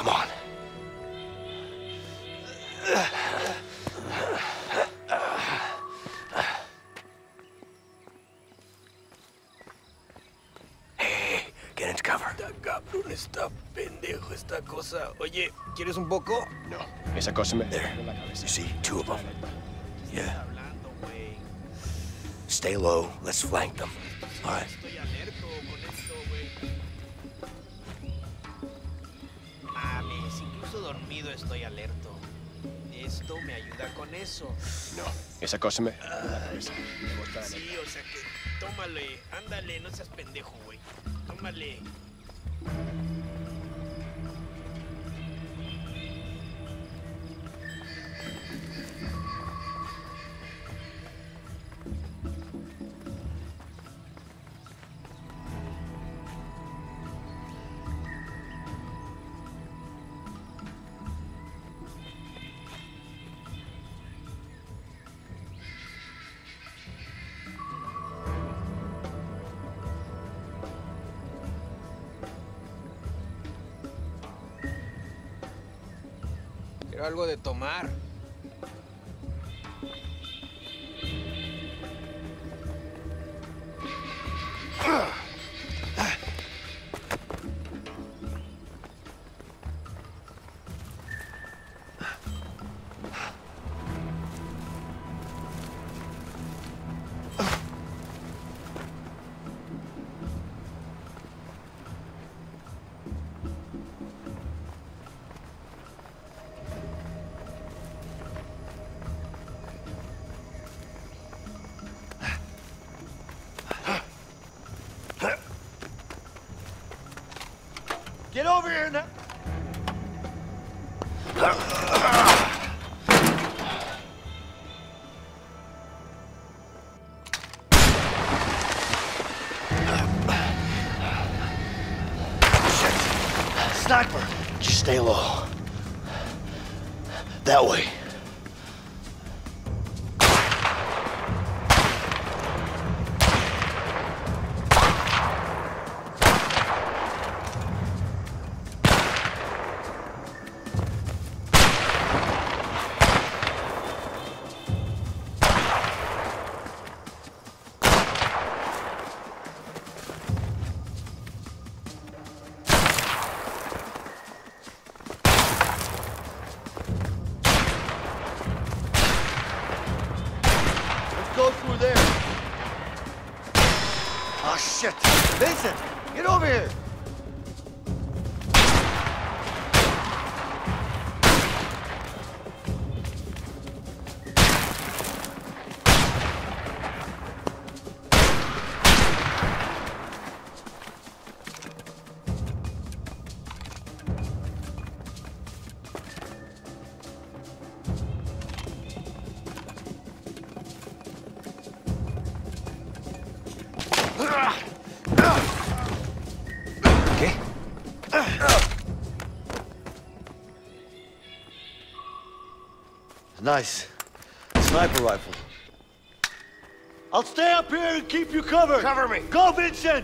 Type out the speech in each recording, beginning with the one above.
on. Hey, get into cover. Está cabrón, está pendejo esta cosa. Oye, ¿quieres un poco? No. Esa cosa me... There. You see, 2 of them. Yeah. Stay low. Let's flank them. All right. Estoy alerto con esto, güey. Mames, incluso dormido estoy alerto. Esto me ayuda con eso. No. Esa cosa me... Sí, o sea que... Tómale, ándale, no seas pendejo, güey. Tómale. Quiero algo de tomar. Get over here now! Sniper! Just stay low. That way. Go through there. Oh, shit. Vincent, get over here. Okay? Nice. Sniper rifle. I'll stay up here and keep you covered. Cover me. Go, Vincent!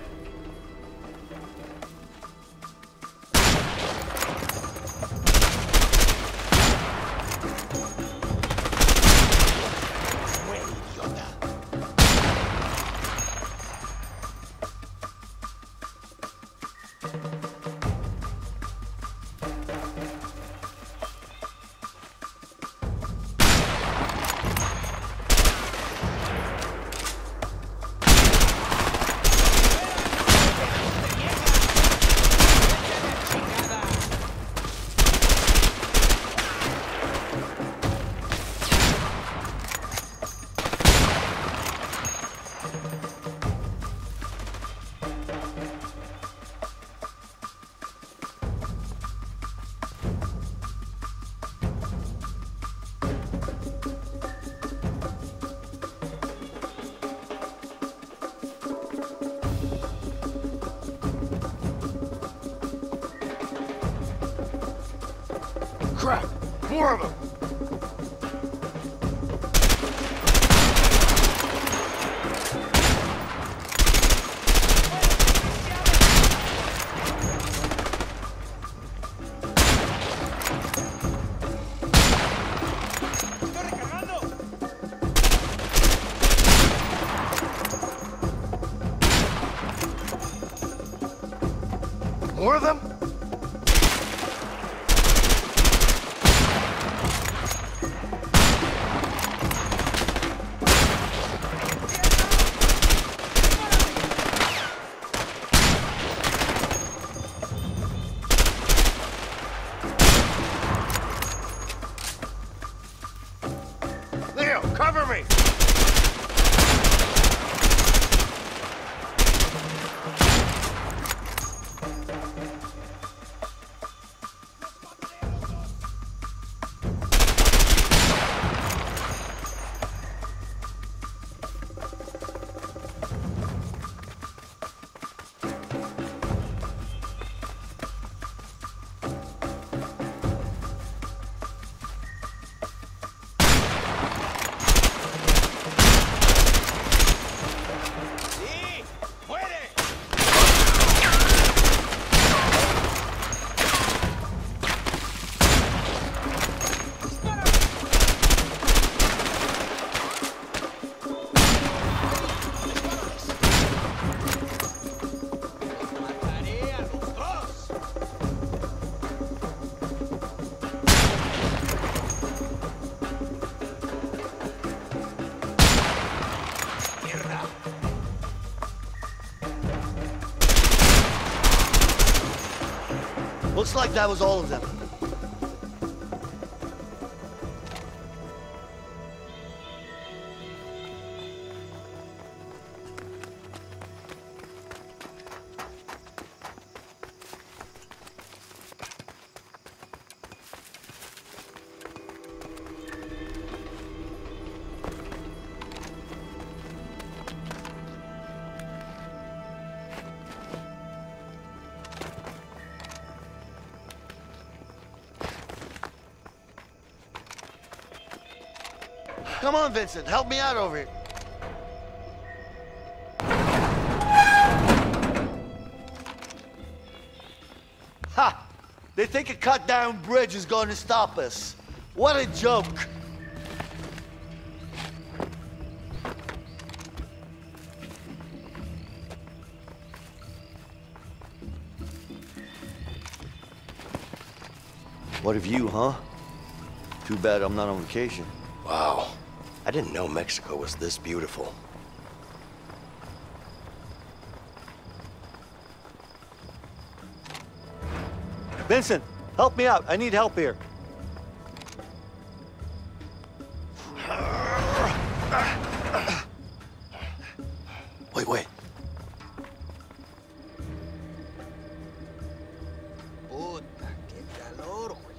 Crap! More of them! Looks like that was all of them. Come on, Vincent, help me out over here. Ha! They think a cut-down bridge is going to stop us. What a joke. What of you, huh? Too bad I'm not on vacation. Wow. I didn't know Mexico was this beautiful. Vincent, help me out. I need help here. Wait. Puta, qué calor, güey.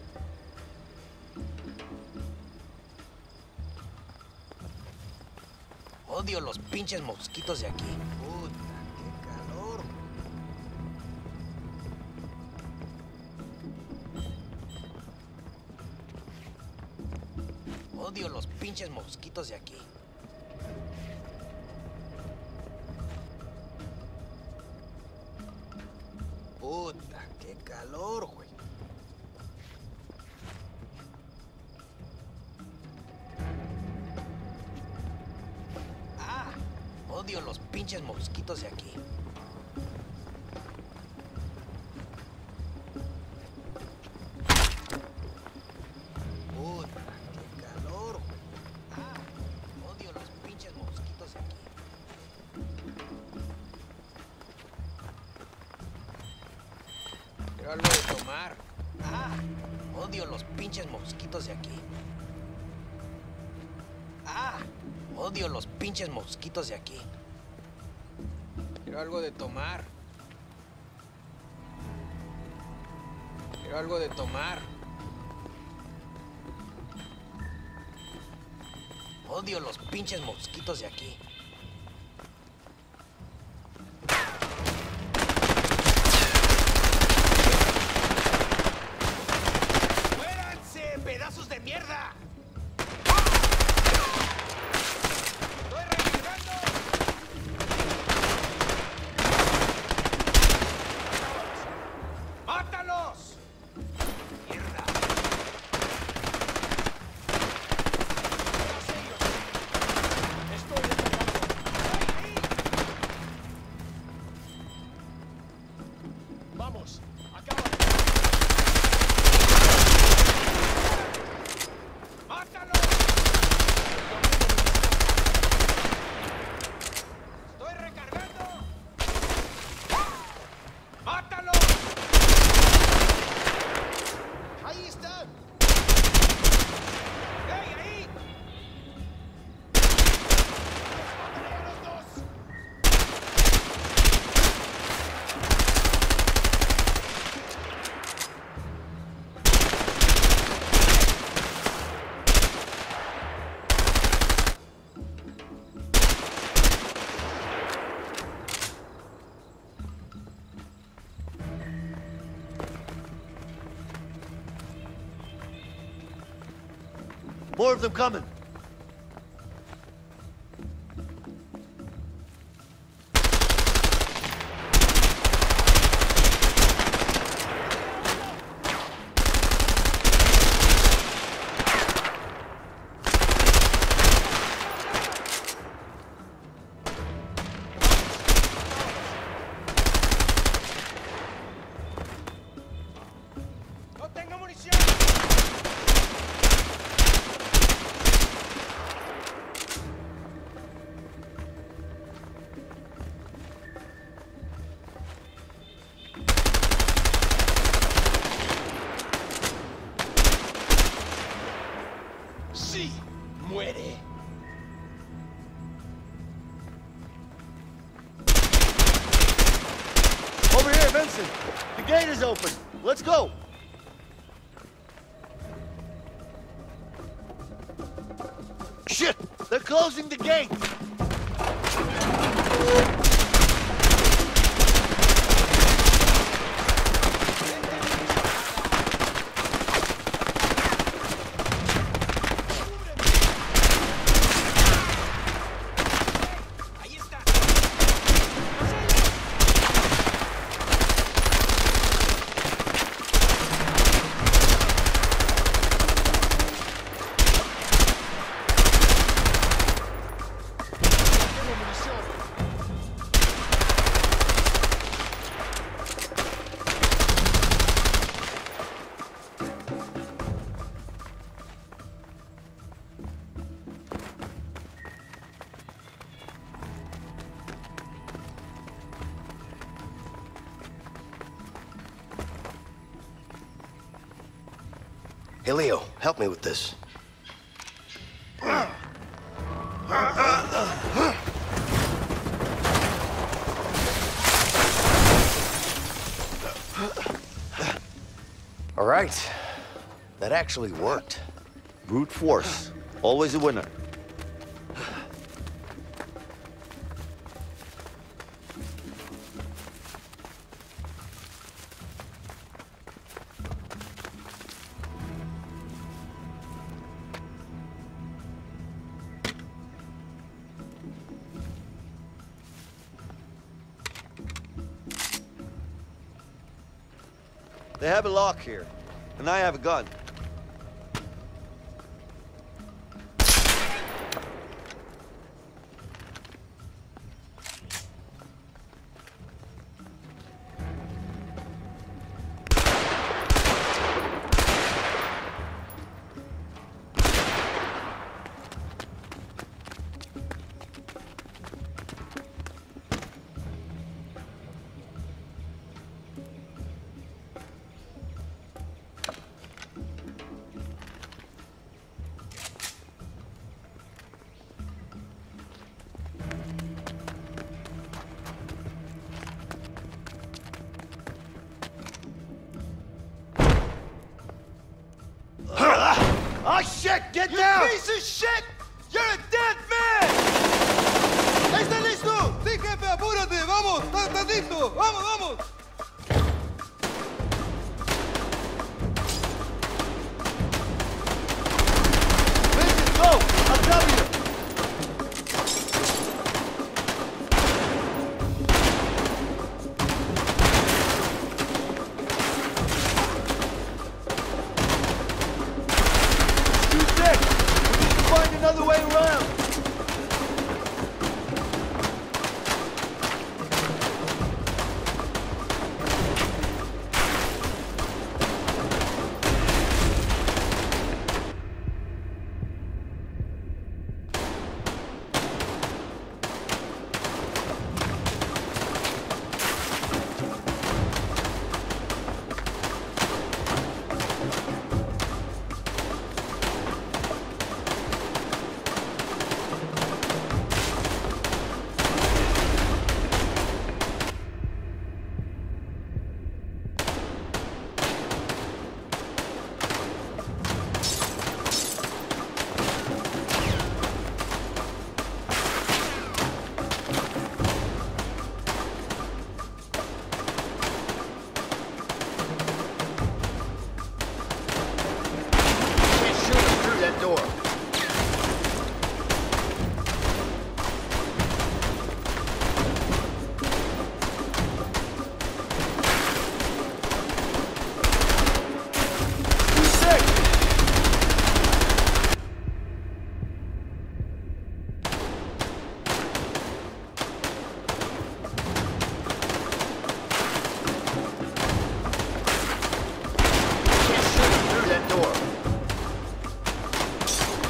Odio los pinches mosquitos de aquí. Puta, qué calor, güey. Odio los pinches mosquitos de aquí. Puta, qué calor, güey. Ah, odio los pinches mosquitos de aquí. Puta, qué calor, güey. Ah, odio los pinches mosquitos de aquí. Quiero algo de tomar. Ah, odio los pinches mosquitos de aquí. Ah, odio los pinches mosquitos de aquí. Quiero algo de tomar. Quiero algo de tomar. Odio los pinches mosquitos de aquí. ¡Muéranse, pedazos de mierda! ¡Estoy recargando! ¡Mátalos! ¡Mierda! Estoy recargando. ¡Ahí! Vamos, acaba. ¡Mátalo! ¡Estoy recargando! ¡Mátalo! ¡Ahí están! ¡Ey, ahí! ¡Mataré a los dos! More of them coming. ¡No tengo munición! Sí, muere. Over here, Vincent. The gate is open. Let's go. Shit! They're closing the gate! Ahí está. Hey, Leo, help me with this. All right. That actually worked. Brute force. Always a winner. They have a lock here, and I have a gun. Oh shit! Get down! Piece of shit! You're a dead man! ¿Está listo? Sí, jefe, apúrate, vamos, está listo, vamos, vamos. Vincent, go! I'll cover you! Too thick! We need to find another way around! Can't shoot him through that door. Too thick! Can't shoot him through that door.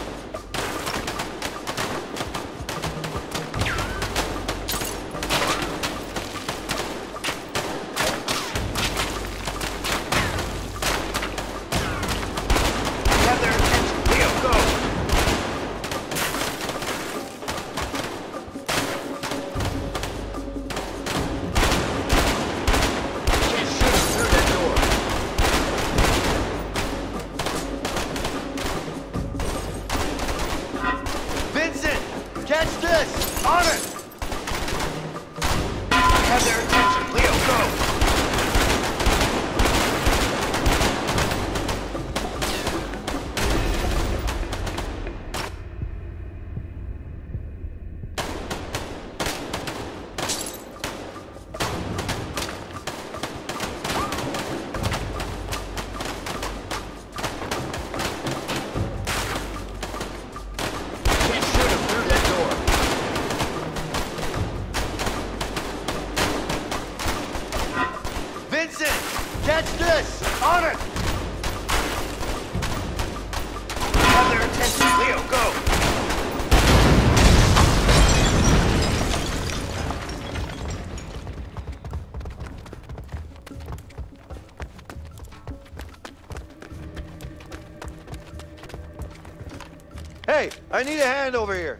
Hey, I need a hand over here.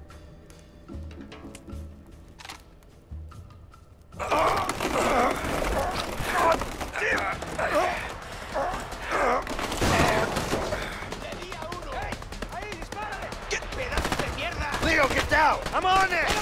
Leo, get down! I'm on it!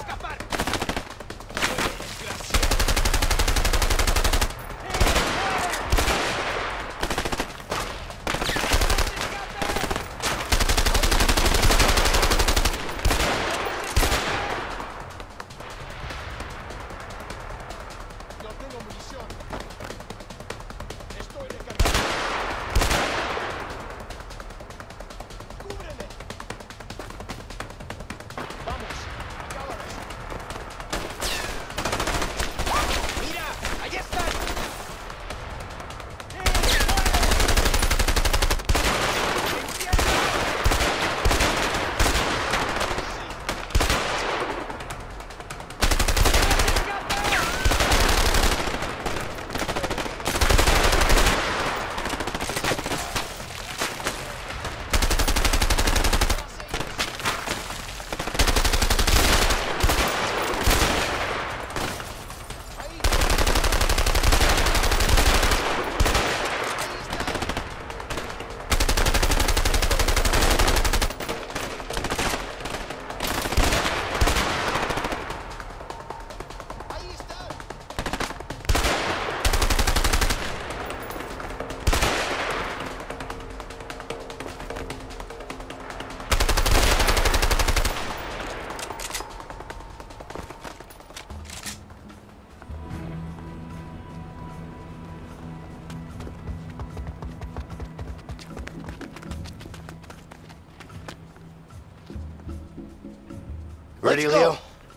Ready, Leo?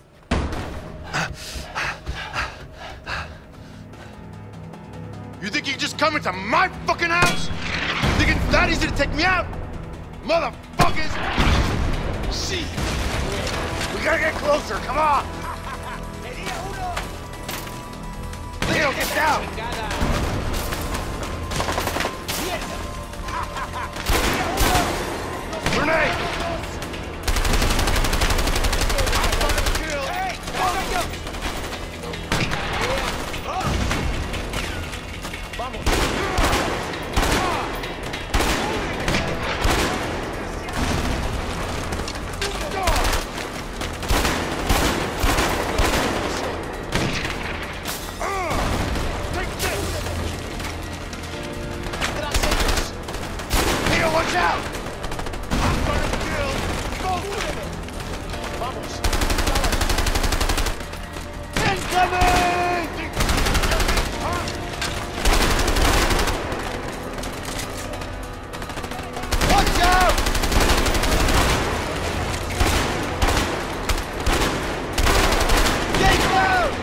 You think you can just come into my fucking house? Thinking it's that easy to take me out? Motherfuckers! See. We gotta get closer, come on! Leo, get down! Grenade! Watch out! Incoming! Watch out! Get down!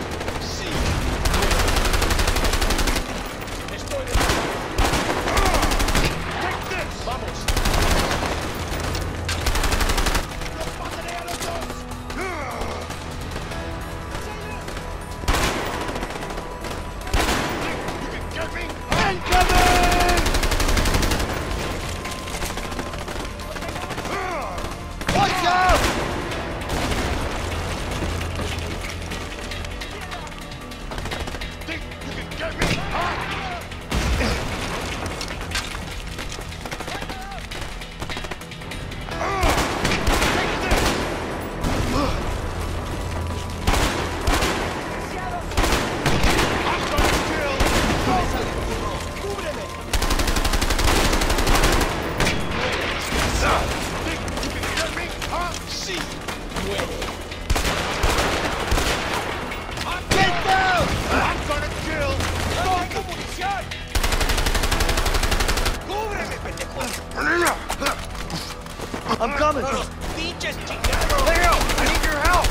I'm coming! ¡Pinches chingados! Leo, I need your help!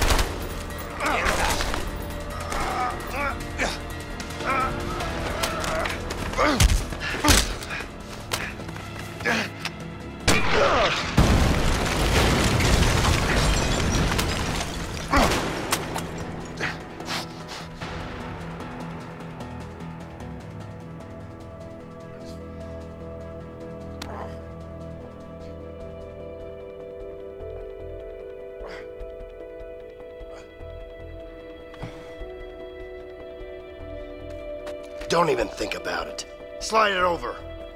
Don't even think about it. Slide it over.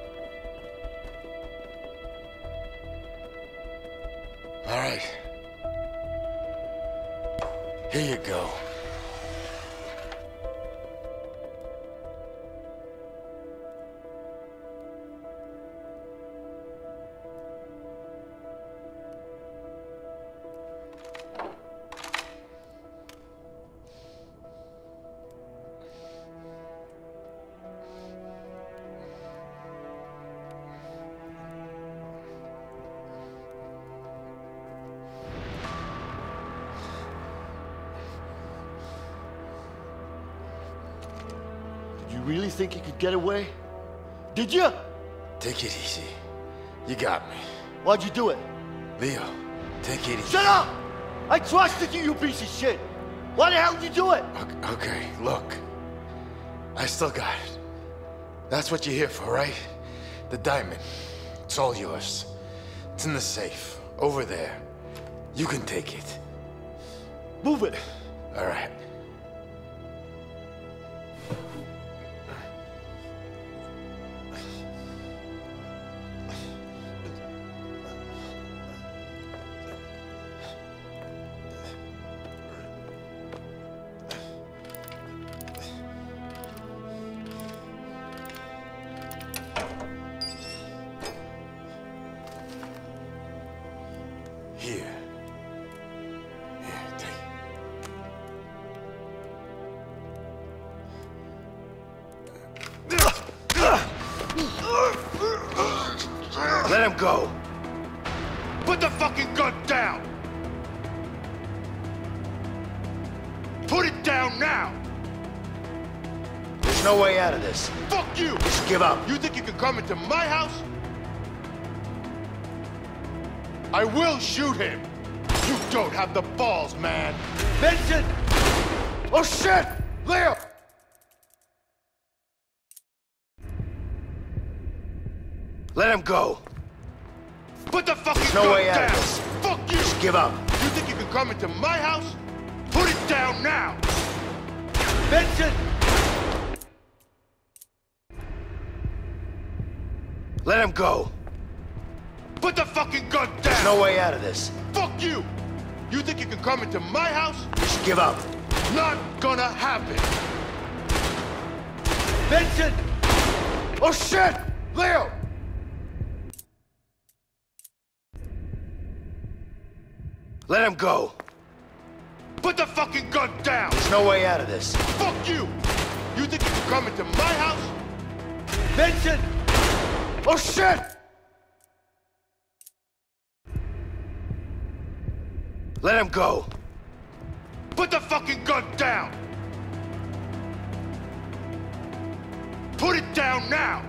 All right. Here you go. You really think you could get away? Did you? Take it easy. You got me. Why'd you do it? Leo, take it easy. Shut up! I trusted you, you piece of shit! Why the hell did you do it? Okay, look. I still got it. That's what you're here for, right? The diamond. It's all yours. It's in the safe. Over there. You can take it. Move it! All right. Here. Here, take it. Let him go. Put the fucking gun down! Put it down now! There's no way out of this. Fuck you! Just give up. You think you can come into my house? I will shoot him! You don't have the balls, man! Vincent! Oh shit! Leo! Let him go. Put the fucking There's no gun way out down! of this. Fuck you! Just give up. You think you can come into my house? Put it down now! Vincent! Let him go. Put the fucking gun down! There's no way out of this. Fuck you! You think you can come into my house? Just give up. Not gonna happen! Vincent! Oh shit! Leo! Let him go. Put the fucking gun down! There's no way out of this. Fuck you! You think you can come into my house? Vincent! Oh shit! Let him go. Put the fucking gun down! Put it down now!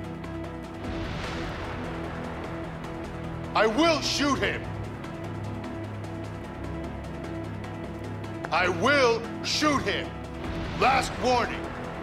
I will shoot him! I will shoot him! Last warning!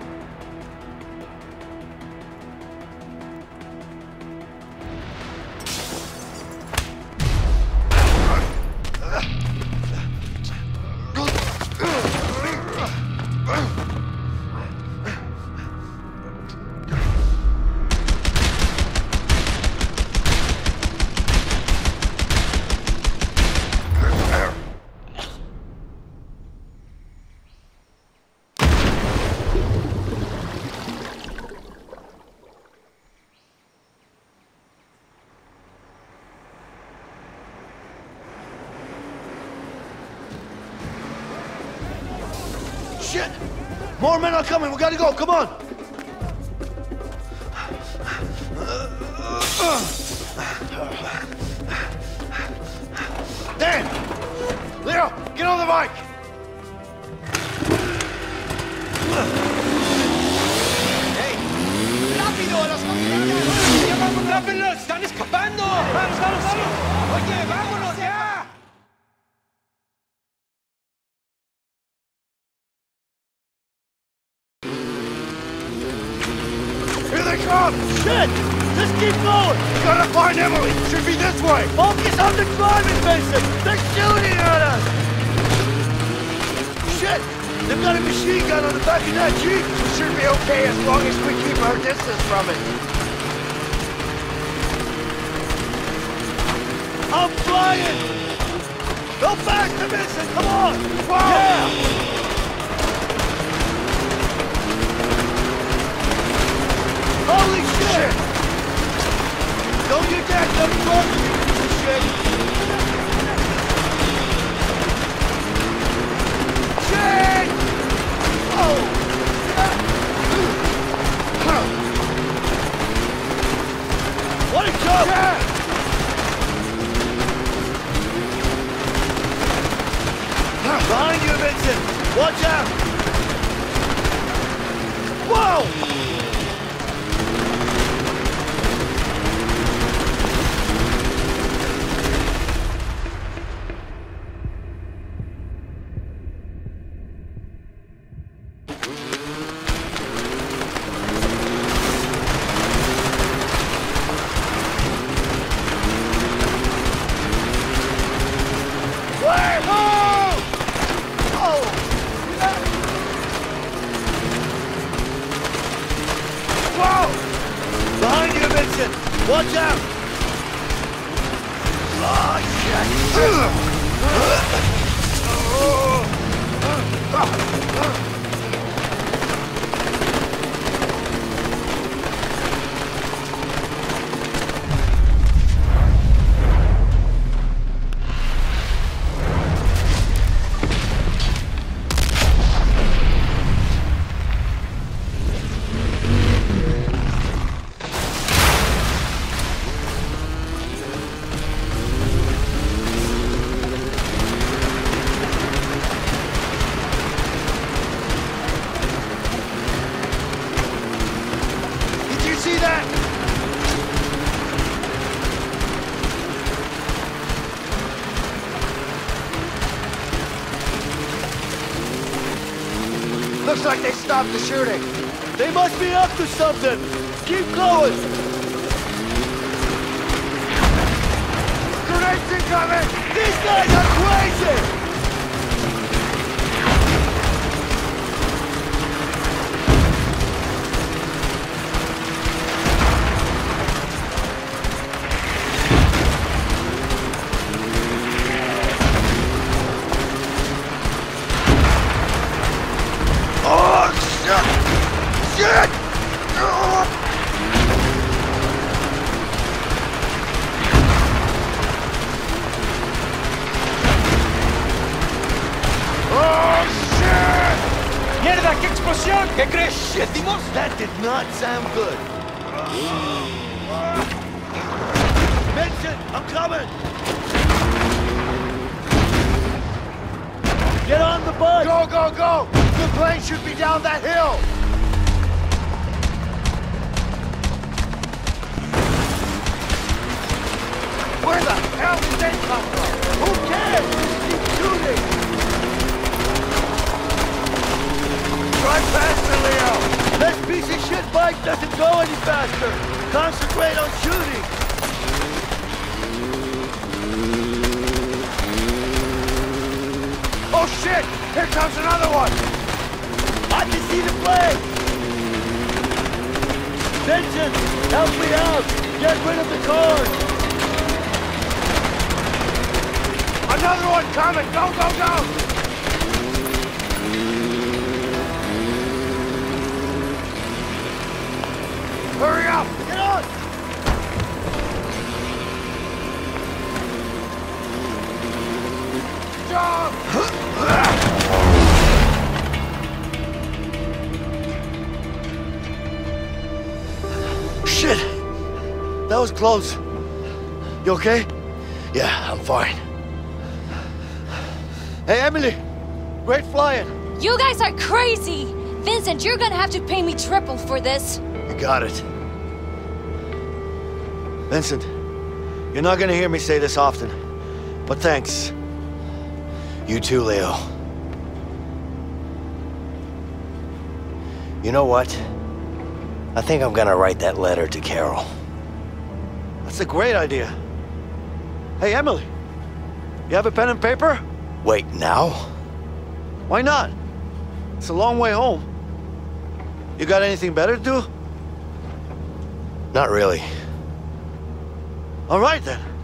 Shit! More men are coming, we gotta go, come on! Dan! Leo, get on the bike! ¡Rápido! ¡Los controlan! ¡Ya vamos! ¡Rápido! ¡Están escapando! ¡Vamos, vamos, vamos! ¡Oye, vámonos ya! Here they come! Shit! Just keep going! We gotta find Emily! Should be this way! Focus on the driving, Vincent! They're shooting at us! Shit! They've got a machine gun on the back of that Jeep! We should be okay as long as we keep our distance from it. I'm flying! Go faster, Vincent! Come on! Whoa! Yeah! Holy shit! Don't get that up front, you piece of shit! Shit! Oh! What a jump! Yeah. Behind you, Vincent! Watch out! Whoa! Behind you, Vincent! Watch out! Oh, see that? Looks like they stopped the shooting. They must be up to something! Keep going! Grenades incoming! These guys are crazy! ¡Mierda, qué explosión! ¿Qué crees? ¿Sentimos? That did not sound good. Vincent, I'm coming! Get on the bus! Go, go, go! The plane should be down that hill! Where the hell did they come from? Who cares? Just keep shooting! Drive faster, Leo! This piece of shit bike doesn't go any faster! Concentrate on shooting! Oh shit! Here comes another one! I can see the flag! Vincent, help me out! Get rid of the cars! Another one coming! Go, go, go! Hurry up! Get on! Jump! Shit! That was close. You okay? Yeah, I'm fine. Hey, Emily! Great flying! You guys are crazy! Vincent, you're gonna have to pay me triple for this. You got it. Vincent, you're not gonna hear me say this often, but thanks. You too, Leo. You know what? I think I'm gonna write that letter to Carol. That's a great idea. Hey, Emily, you have a pen and paper? Wait, now? Why not? It's a long way home. You got anything better to do? Not really. All right, then.